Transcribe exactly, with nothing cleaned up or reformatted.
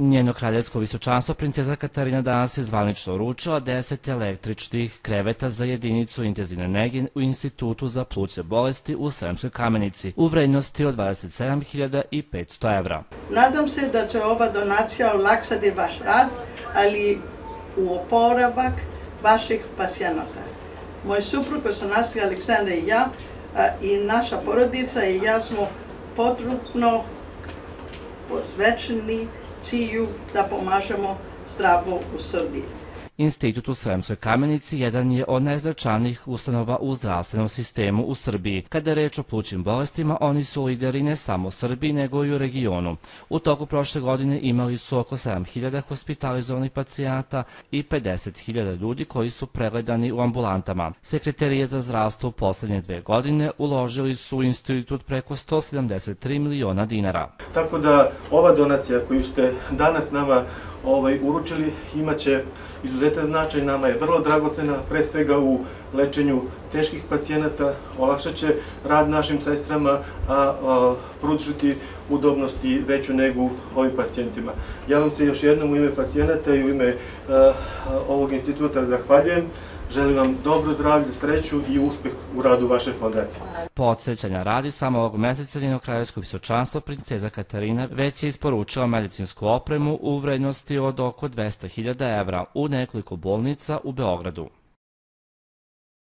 Njeno kraljevsko visočanstvo princeza Katarina danas je zvanično uručila deset električnih kreveta za jedinicu intenzivne nege u Institutu za plućne bolesti u Sremskoj Kamenici u vrednosti od dvadeset sedam hiljada petsto evra. Nadam se da će ova donacija olakšati vaš rad, ali u oporavak vaših pacijenata. Moj suprug, osmanaesti Aleksandar i ja i naša porodica i ja smo potpuno posvećeni cilju da pomažemo zdravlju u Srbiji. Institut u Sremskoj Kamenici jedan je od najznačajnijih ustanova u zdravstvenom sistemu u Srbiji. Kada je reč o plućnim bolestima, oni su lideri ne samo u Srbiji, nego i u regionu. U toku prošle godine imali su oko sedam hiljada hospitalizovanih pacijenata i pedeset hiljada ljudi koji su pregledani u ambulantama. Sekretarije za zdravstvo u poslednje dve godine uložili su u institut preko sto sedamdeset tri miliona dinara. Tako da ova donacija koju ste danas nama ovaj, uručili imaće izuzetan značaj, nama je vrlo dragocena, pre svega u lečenju teških pacijenata, olakšat će rad našim sestrama, a, a pružiti udobnost i veću negu ovim pacijentima. Ja vam se još jednom u ime pacijenata i u ime a, ovog instituta zahvaljujem. Želim vam dobro zdravlje, sreću i uspeh u radu vaše fondacije. Podsećanja radi, samo ovog meseca njeno kraljevsko visočanstvo princeza Katarina već je isporučila medicinsku opremu u vrednosti od oko dvesta hiljada evra u nekoliko bolnica u Beogradu.